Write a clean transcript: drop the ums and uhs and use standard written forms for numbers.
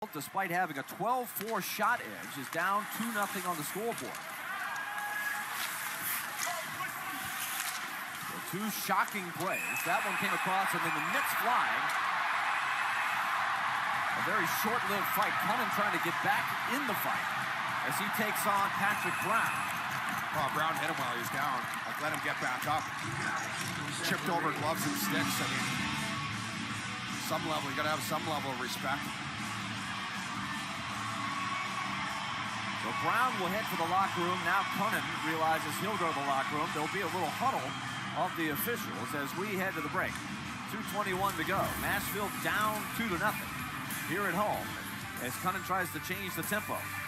Vanderbilt, despite having a 12-4 shot edge, is down 2-0 on the scoreboard. So two shocking plays. That one came across, and then the Knicks flying. A very short-lived fight. Cunnin trying to get back in the fight as he takes on Patrick Brown. Oh, Brown hit him while he was down. Like, let him get back up. Chipped over gloves and sticks. I mean, some level, you gotta have some level of respect. So Brown will head for the locker room. Now Cunnin realizes he'll go to the locker room. There'll be a little huddle of the officials as we head to the break. 2:21 to go. Nashville down 2-0 here at home as Cunnin tries to change the tempo.